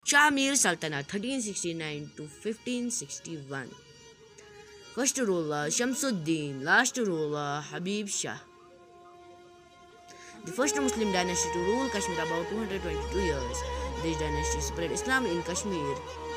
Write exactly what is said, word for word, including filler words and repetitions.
Shah Mir Sultanate thirteen sixty-nine to fifteen sixty-one. First ruler Shamsuddin, last ruler Habib Shah. The first Muslim dynasty to rule Kashmir about two hundred twenty-two years. This dynasty spread Islam in Kashmir